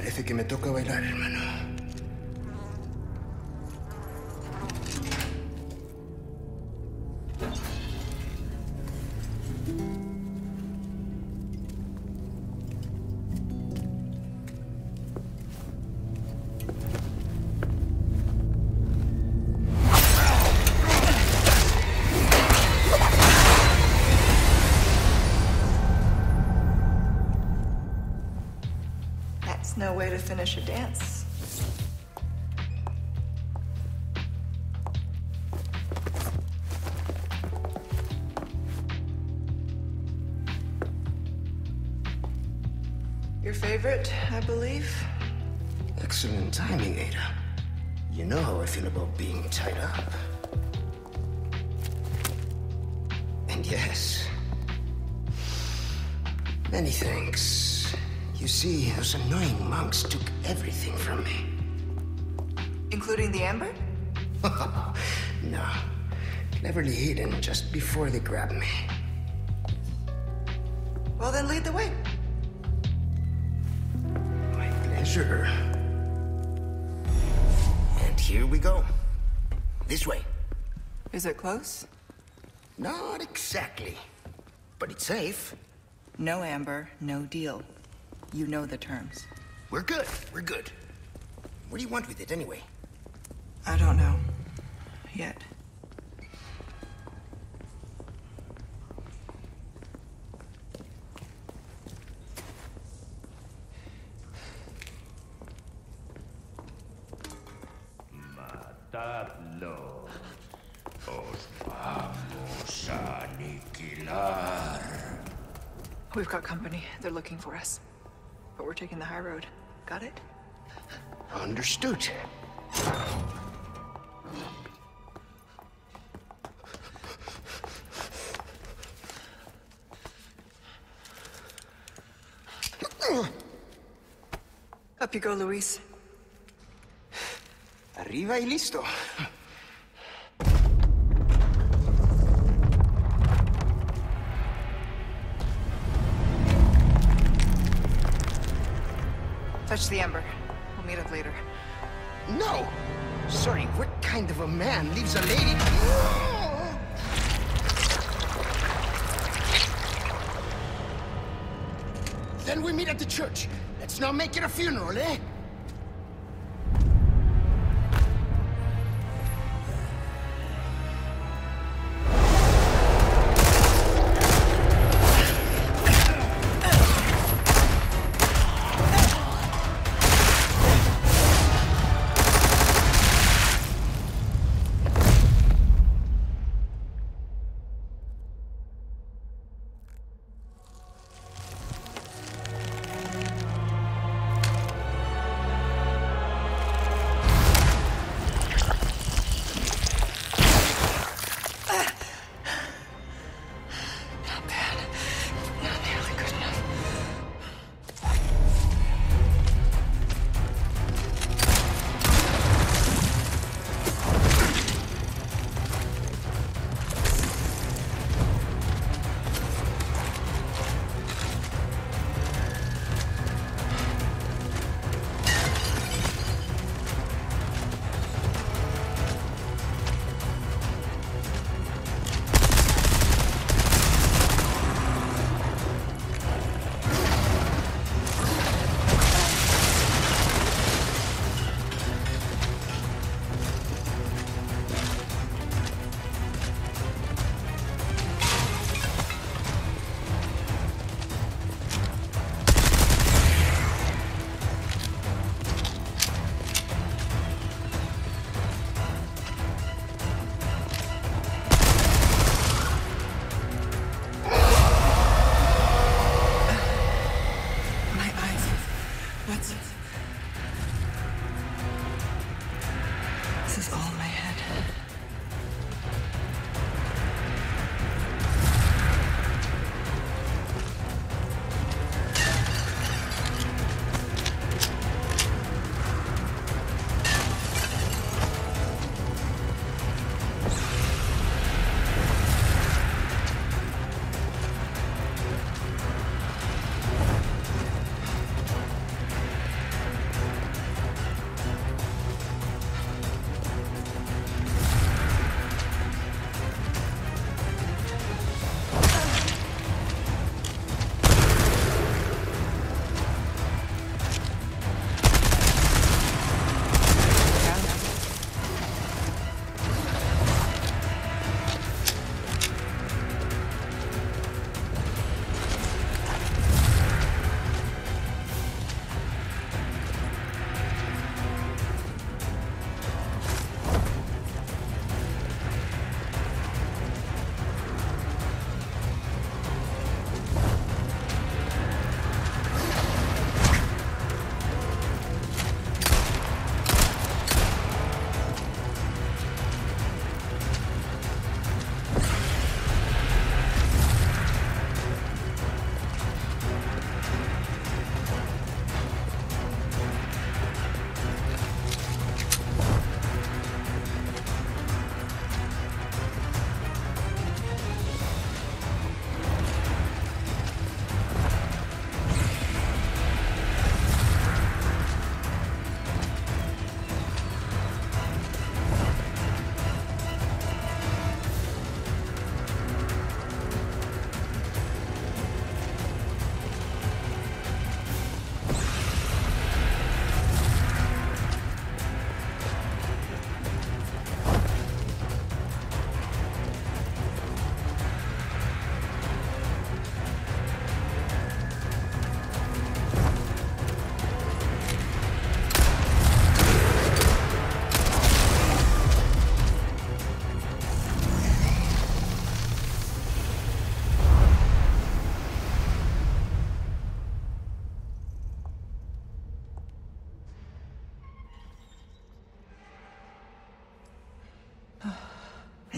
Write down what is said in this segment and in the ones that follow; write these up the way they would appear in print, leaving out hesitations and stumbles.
Parece que me toca bailar, hermano. That's no way to finish a dance. Your favorite, I believe? Excellent timing, Ada. You know how I feel about being tied up. And yes, many thanks. You see, those annoying monks took everything from me. Including the amber? No. Cleverly hidden just before they grabbed me. Well, then lead the way. My pleasure. And here we go. This way. Is it close? Not exactly. But it's safe. No amber, no deal. You know the terms. We're good. We're good. What do you want with it anyway? I don't know. Yet. Matadlo. Os vamos a aniquilar. We've got company. They're looking for us. But we're taking the high road. Got it? Understood. Up you go, Luis. Arriba y listo. Touch the amber. We'll meet up later. No! Sorry, what kind of a man leaves a lady... Then we meet at the church. Let's not make it a funeral, eh?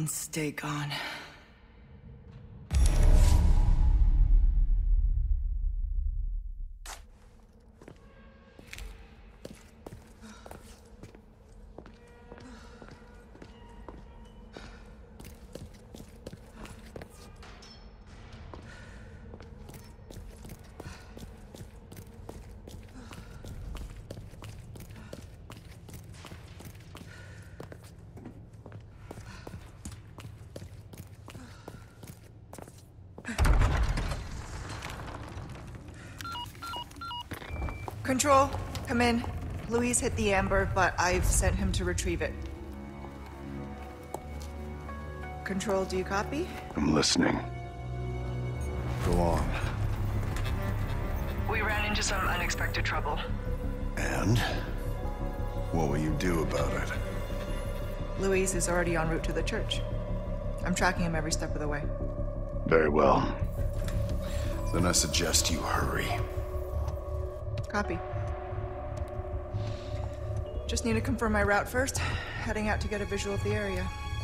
and stay gone. Control, come in. Luis hit the amber, but I've sent him to retrieve it. Control, do you copy? I'm listening. Go on. We ran into some unexpected trouble. And? What will you do about it? Luis is already en route to the church. I'm tracking him every step of the way. Very well. Then I suggest you hurry. Copy. Just need to confirm my route first. Heading out to get a visual of the area.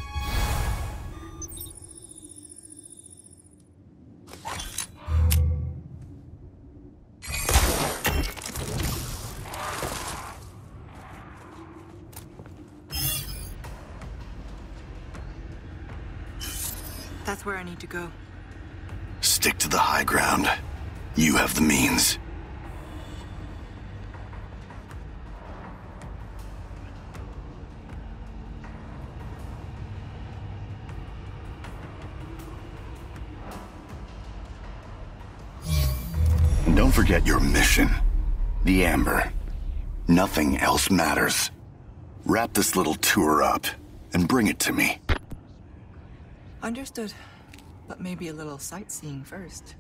That's where I need to go. Stick to the high ground. You have the means. And don't forget your mission. The Amber. Nothing else matters. Wrap this little tour up and bring it to me. Understood. But maybe a little sightseeing first.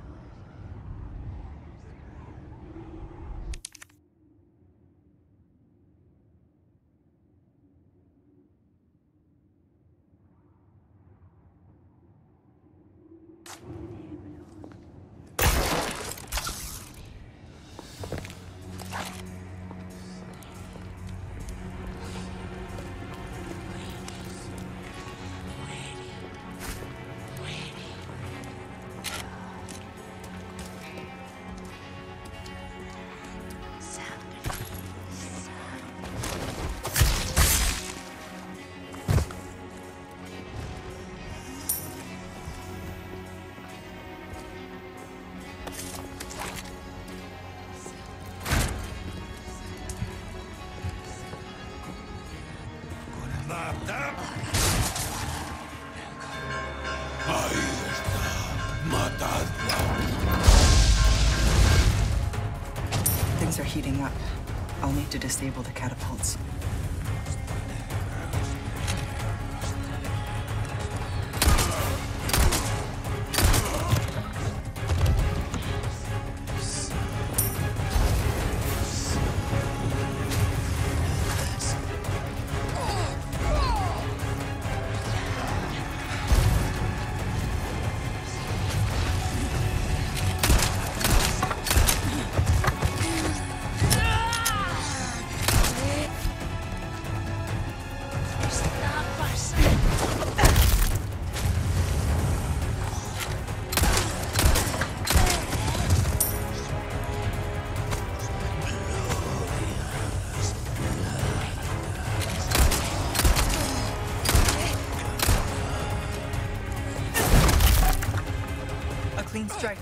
Things are heating up. I'll need to disable the catapults. Clean strike.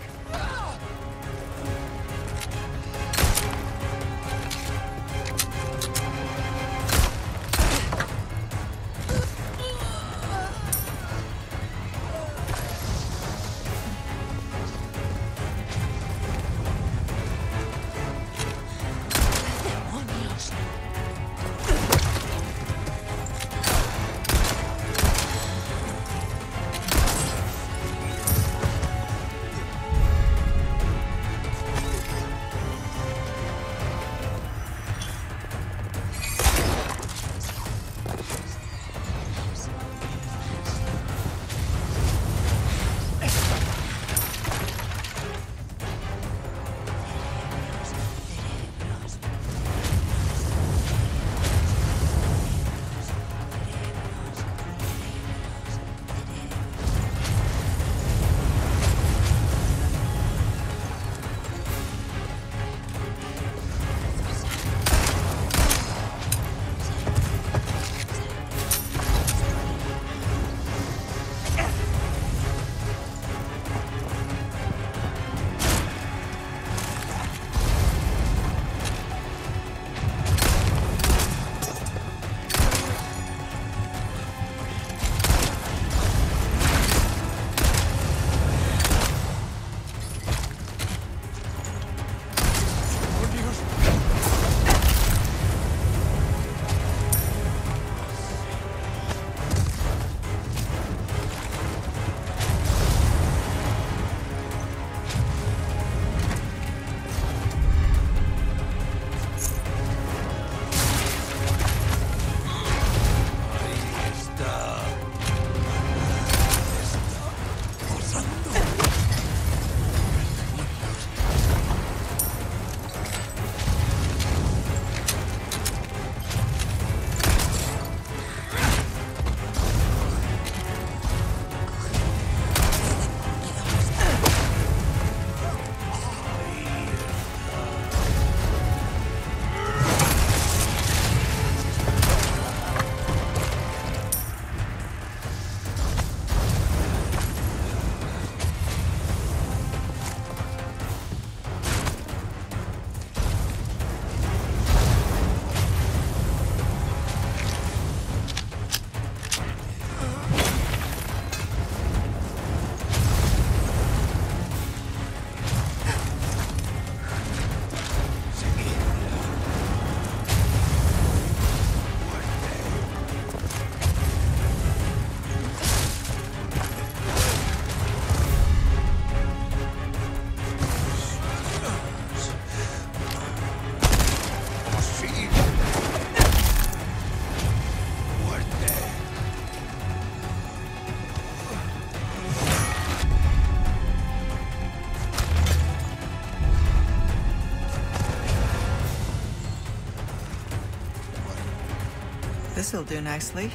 This'll do nicely.